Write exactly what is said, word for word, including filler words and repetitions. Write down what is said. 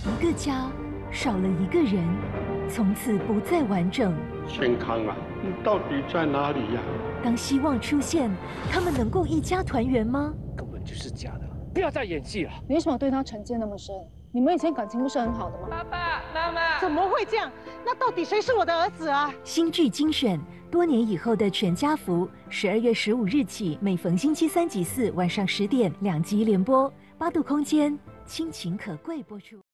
一个家少了一个人，从此不再完整。 健康啊，你到底在哪里呀？ 当希望出现，他们能够一家团圆吗？ 根本就是假的，不要再演戏了。 你为什么对他成见那么深？你们以前感情不是很好的吗？ 爸爸妈妈， 怎么会这样？那到底谁是我的儿子啊？ 新剧精选，多年以后的全家福，十二月十五日起，每逢星期三及四晚上十点两集连播，八度空间，亲情可贵播出。